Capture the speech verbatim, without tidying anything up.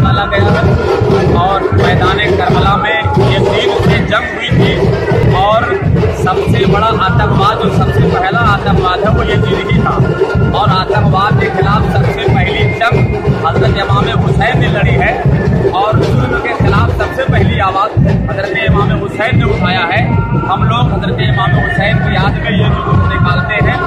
निकाला गया है और मैदान करबला में ये तीन से जंग हुई थी और सबसे बड़ा आतंकवाद जो सबसे पहला आतंकवाद है वो ये जिंदगी था और आतंकवाद के खिलाफ सबसे पहली जंग हजरत इमाम हुसैन ने लड़ी है और जुल्म के खिलाफ सबसे पहली आवाज़ हजरत इमाम हुसैन ने उठाया है। हम लोग हजरत इमाम हुसैन की याद में ये जुलूस निकालते हैं